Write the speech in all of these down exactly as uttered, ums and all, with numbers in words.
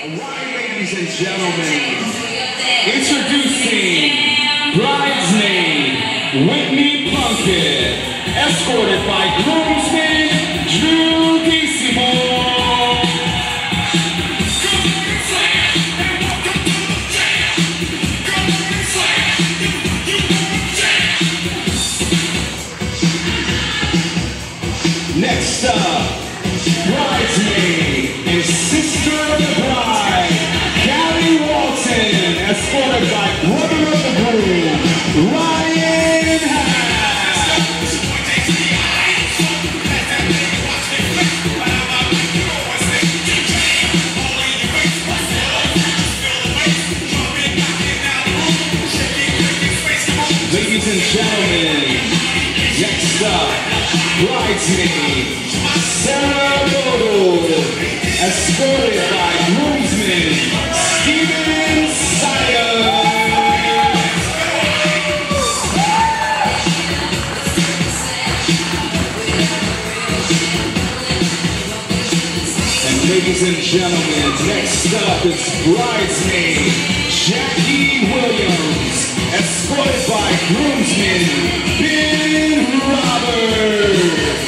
Ladies and gentlemen, introducing bridesmaid Whitney Plunkett, escorted by groomsman Drew Kaci. Next up, bridesmaid and sister of the bride, escorted by brother of the groom, Ryan Haas. Ladies and gentlemen, next up, bridesmaid Sarah Bodo, escorted by groomsman Steven Sire. And ladies and gentlemen, next up is bridesmaid Jackie Williams, escorted by groomsman Ben Roberts.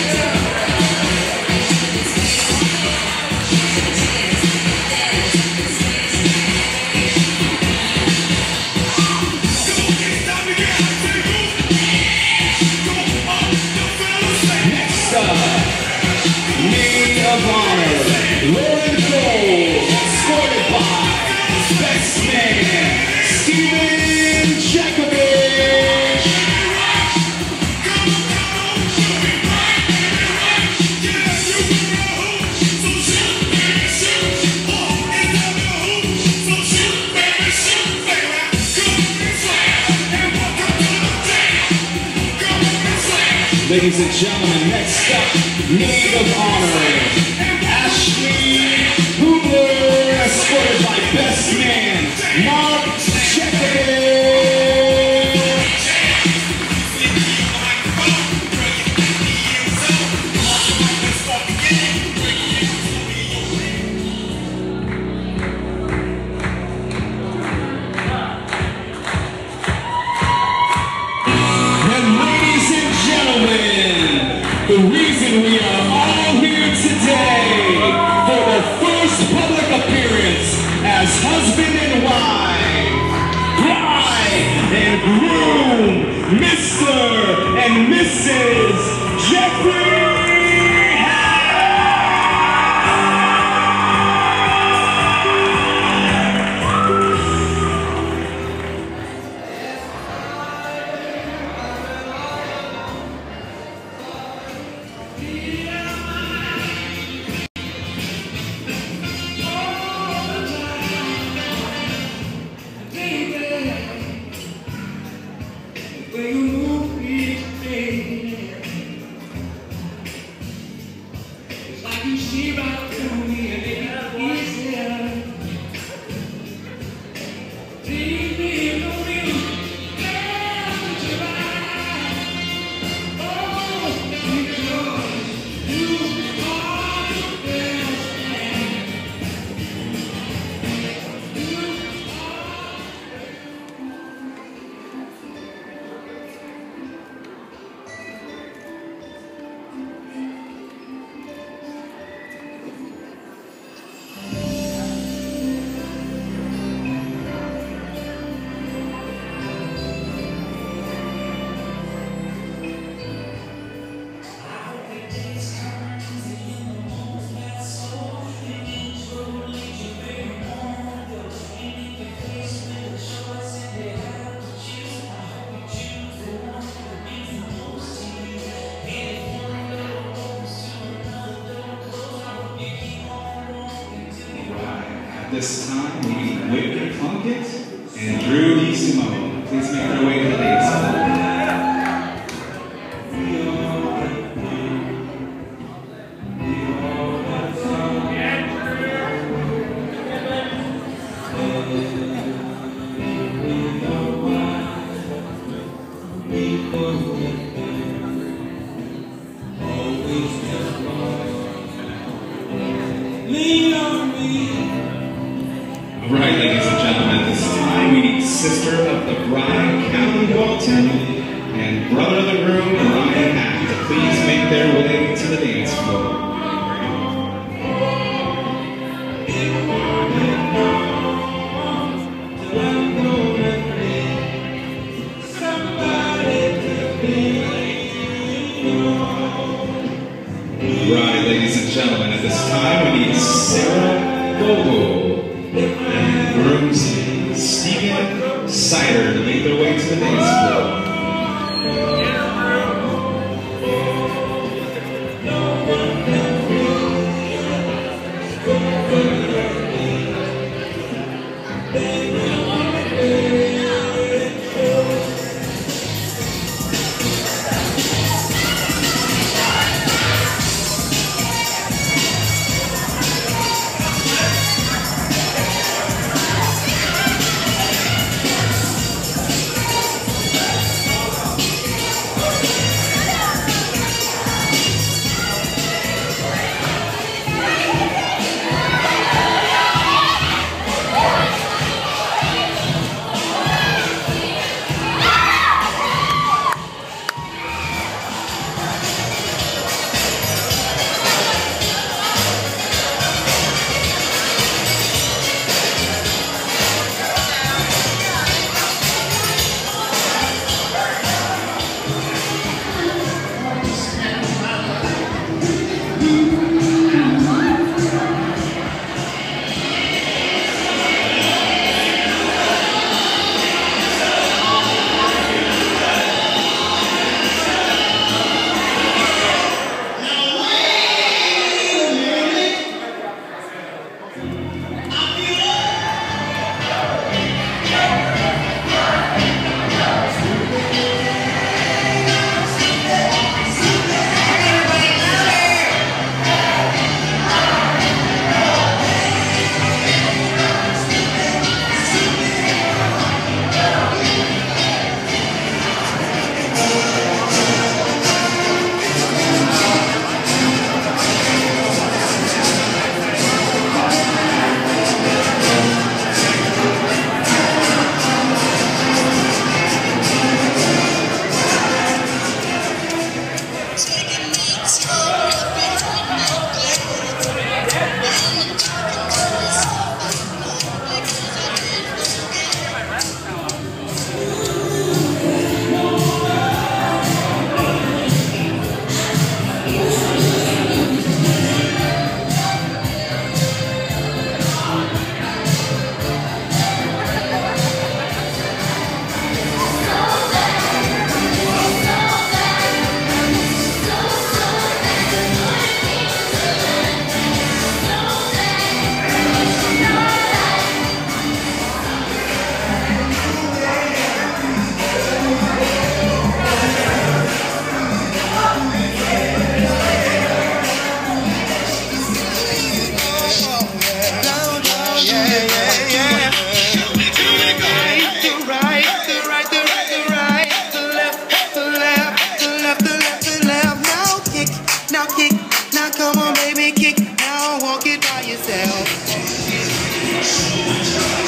Maid of honor, Lauren Cole, escorted by best man, Steven Jakovich. Ladies and gentlemen, next up, maid of honor, Ashley Hubler, escorted by best man, Mark Jakovich. And ladies and gentlemen, the reason we are all here today for the first public appearance as husband and wife, bride and groom, Mister and Missus Jeffrey. This time, we meet Whitney Plunkett and Drew Kaci. Please make their way to the dance floor. Lean on me. Right, ladies and gentlemen, at this time we need Sister of the Bride, Callie Walton, and Brother of the Groom, Ryan Act, to please make their way to the dance floor. Right, ladies and gentlemen, at this time we need Sarah Bobo and grooms Stephen Sider to make their way to the dance floor. Come on, baby, kick. Now walk it by yourself.